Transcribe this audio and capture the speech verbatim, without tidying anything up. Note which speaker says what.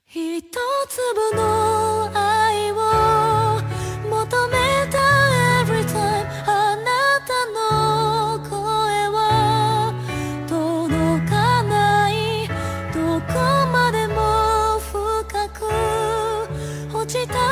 Speaker 1: 一粒の愛を求めた Every time あなたの声は届かない。どこまでも深く落ちた